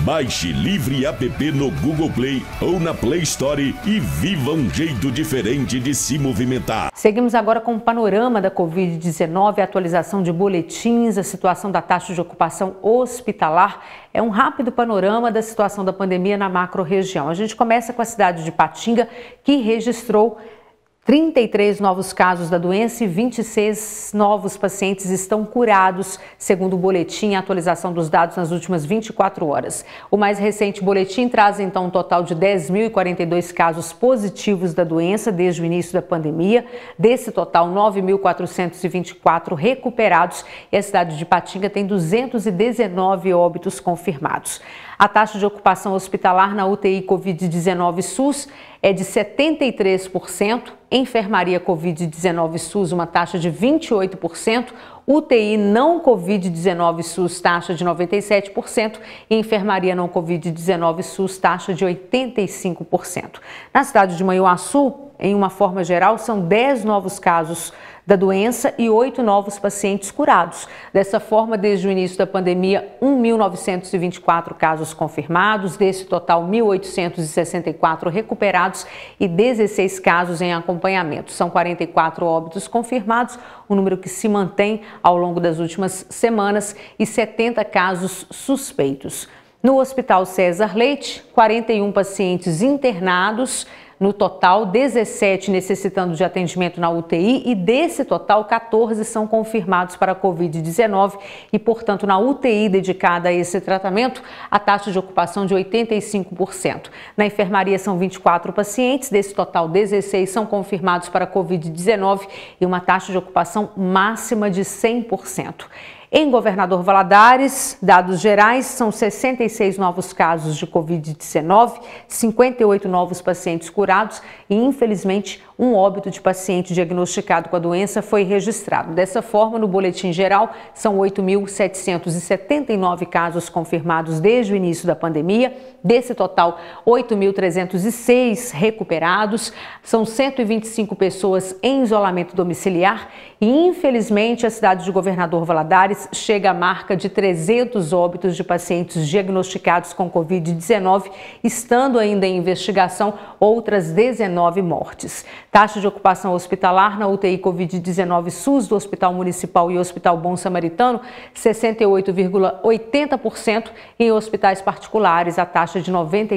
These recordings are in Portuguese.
Baixe Livre app no Google Play ou na Play Store e viva um jeito diferente de se movimentar. Seguimos agora com o panorama da Covid-19, a atualização de boletins, a situação da taxa de ocupação hospitalar. É um rápido panorama da situação da pandemia na macro-região. A gente começa com a cidade de Patinga, que registrou 33 novos casos da doença e 26 novos pacientes estão curados, segundo o boletim, a atualização dos dados nas últimas 24 horas. O mais recente boletim traz então um total de 10.042 casos positivos da doença desde o início da pandemia. Desse total, 9.424 recuperados e a cidade de Patinga tem 219 óbitos confirmados. A taxa de ocupação hospitalar na UTI Covid-19 SUS é de 73%, enfermaria Covid-19 SUS uma taxa de 28%, UTI não Covid-19 SUS taxa de 97% e enfermaria não Covid-19 SUS taxa de 85%. Na cidade de Manhuaçu, em uma forma geral, são 10 novos casos da doença e 8 novos pacientes curados. Dessa forma, desde o início da pandemia, 1.924 casos confirmados, desse total 1.864 recuperados e 16 casos em acompanhamento. São 44 óbitos confirmados, um número que se mantém ao longo das últimas semanas, e 70 casos suspeitos. No Hospital César Leite, 41 pacientes internados. No total, 17 necessitando de atendimento na UTI e desse total, 14 são confirmados para a Covid-19 e, portanto, na UTI dedicada a esse tratamento, a taxa de ocupação de 85%. Na enfermaria são 24 pacientes, desse total, 16 são confirmados para a Covid-19 e uma taxa de ocupação máxima de 100%. Em Governador Valadares, dados gerais, são 66 novos casos de Covid-19, 58 novos pacientes curados e, infelizmente, um óbito de paciente diagnosticado com a doença foi registrado. Dessa forma, no boletim geral, são 8.779 casos confirmados desde o início da pandemia. Desse total, 8.306 recuperados, são 125 pessoas em isolamento domiciliar e, infelizmente, a cidade de Governador Valadares chega à marca de 300 óbitos de pacientes diagnosticados com Covid-19, estando ainda em investigação outras 19 mortes. Taxa de ocupação hospitalar na UTI Covid-19 SUS do Hospital Municipal e Hospital Bom Samaritano, 68,80%, e em hospitais particulares a taxa de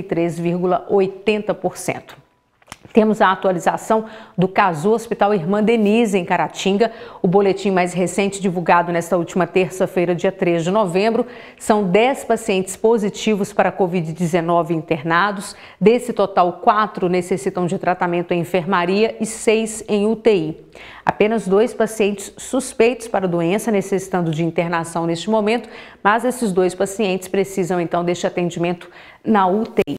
93,80%. Temos a atualização do caso Hospital Irmã Denise, em Caratinga. O boletim mais recente, divulgado nesta última terça-feira, dia 3 de novembro, são 10 pacientes positivos para a Covid-19 internados. Desse total, 4 necessitam de tratamento em enfermaria e 6 em UTI. Apenas 2 pacientes suspeitos para a doença, necessitando de internação neste momento, mas esses 2 pacientes precisam, então, deste atendimento na UTI.